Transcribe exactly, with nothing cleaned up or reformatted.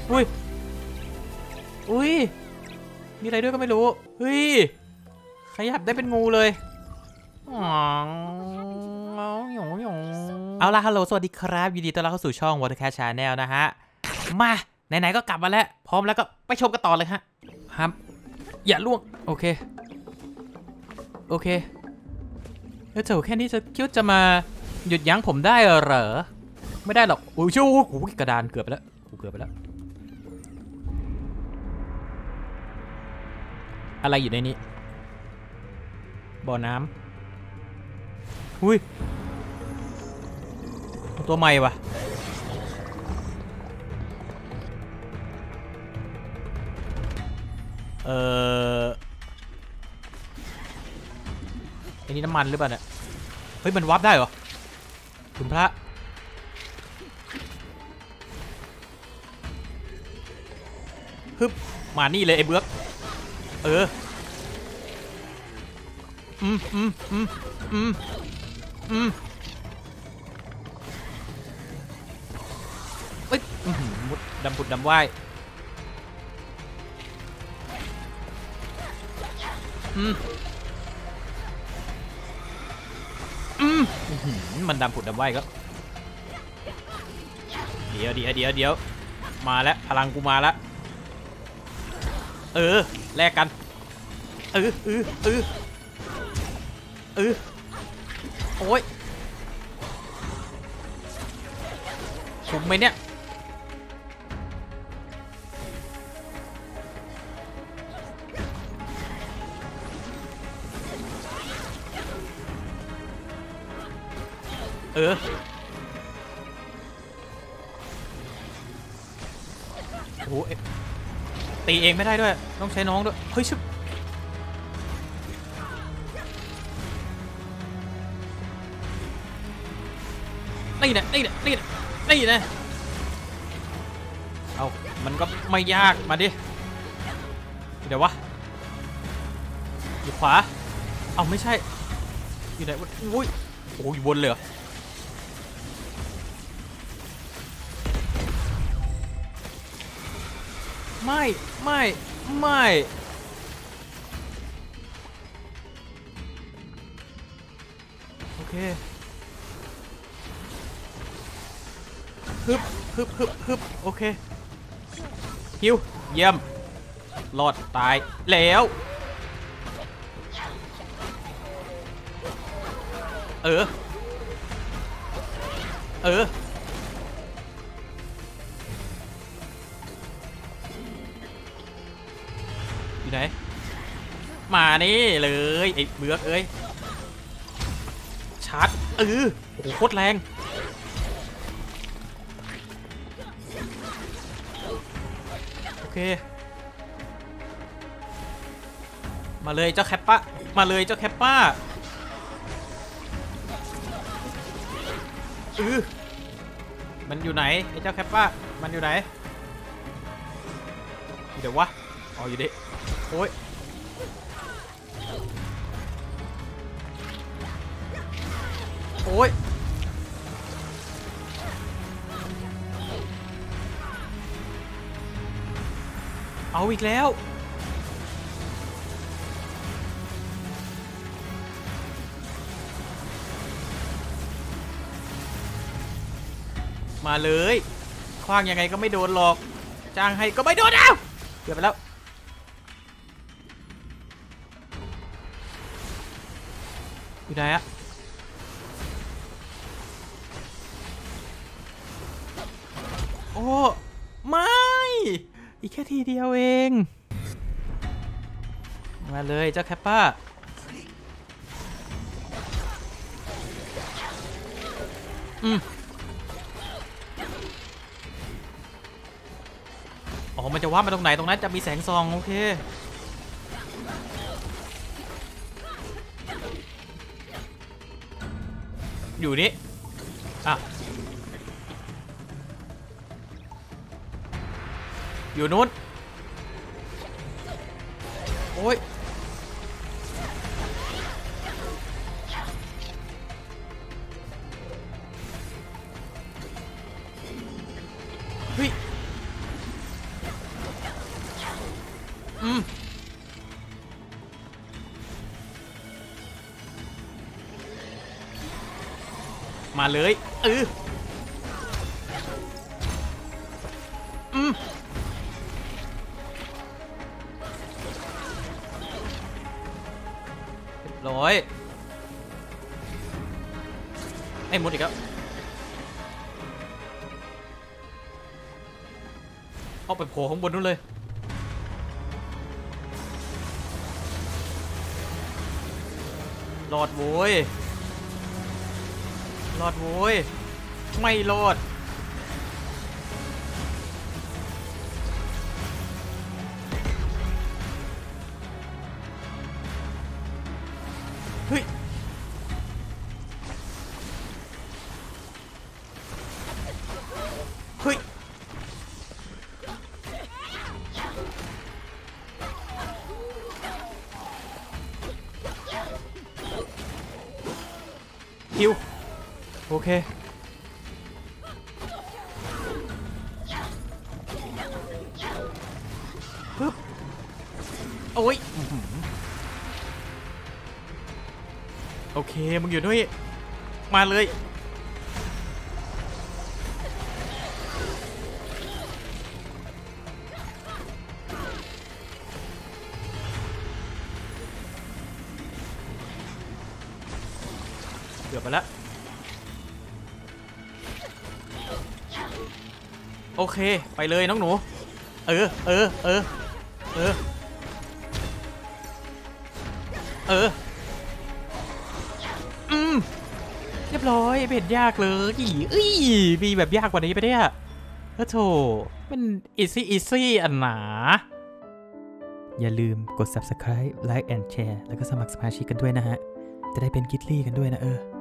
อุ้ยอุ้ยมีอะไรด้วยก็ไม่รู้เฮ้ยขยับได้เป็นงูเลยเอาล่ะฮัลโหลสวัสดีครับยินดีต้อนรับเข้าสู่ช่อง Watercat Channel นะฮะมาไหนๆก็กลับมาแล้วพร้อมแล้วก็ไปชมกันต่อเลยฮะครับอย่าล่วงโอเคโอเคแล้วเจ้าแค่นี้จะคิดจะมาหยุดยั้งผมได้เหรอไม่ได้หรอกโอ้ยชูโอ้ยกระดานเกือบไปแล้วเกือบไปแล้วอะไรอยู่ในนี้บ่อน้ำอุ้ยตัวใหม่วะเออไอ้นี่น้ำมันหรือเปล่าเนี่ยเฮ้ยมันวับได้เหรอคุณพระฮึบมานี่เลยไอ้เบื้อกเอออืมอืมอืมอืมอืมเอ้ยมุดดำผุดดำว่ายอืมอืมมันดำผุดดำว่ายก็เดี๋ยวเดี๋ยวเดี๋ยวเดี๋ยวมาแล้วพลังกูมาแล้วเออแลกกันเออเออเออเออโอ้ยคุ้มไหมเนี่ยเออโอ้ยตีเองไม่ได้ด้วยต้องใช้น้องด้วยเฮ้ยชุบนี่นะนี่นะนี่นะนี่นะเอามันก็ไม่ยากมาดิเดี๋ยววะอยู่ขวาเอาไม่ใช่อยู่ไหนวะอุ้ยโอ้ยวนเลยเหรอไม่ไม่ไม่โอเคฮึบฮึบฮึบฮึบโอเคฮิวเยี่ยมรอดตายแล้วเออเอออยู่ไหนมานี่เลยไอ้เบือกเอ้ยชาร์จเออโอ้โหโคตรแรงโอเคมาเลยเจ้าแคปป้ามาเลยเจ้าแคปป้าเออมันอยู่ไหนไอ้เจ้าแคปป้ามันอยู่ไหนเดี๋ยววะอ๋ออยู่ดิโอ้ยโอ้ยเอาอีกแล้วมาเลยคว้างยังไงก็ไม่โดนหรอกจ้างให้ก็ไม่โดนแล้วเกือบไปแล้วอยู่ไหนอะโอ้ไม่อีกแค่ทีเดียวเองมาเลยเจ้าแคปป้าอืมอ๋อมันจะว่ามาตรงไหนตรงนั้นจะมีแสงซองโอเคอยู่นี่อ่ะอยู่นู้นโอ้ยเฮ้ยมาเลยเอออืมร้อยไอ้มดอีกแล้วเอาไปโผล่ข้างบนนู้นเลยรอดโว้ยรอดโว้ยไม่รอดเฮ้ยเฮ้ยฮิวโอเคปึ๊บโอ้ยโอเคมึงอยู่ด้วยมาเลยเกือบไปแล้วโอเคไปเลยน้องหนูเออเออเออเออเอออืมเรียบร้อยไม่เห็นยากเลยเอ้ยมีแบบยากกว่านี้ไปเนี่ยโอ้โถมันอีซี่อีซี่อันหนาอย่าลืมกด ซับสไครบ์ ไลค์ แอนด์ แชร์ แล้วก็สมัครสมาชิกกันด้วยนะฮะจะได้เป็นกิตลี่กันด้วยนะเออ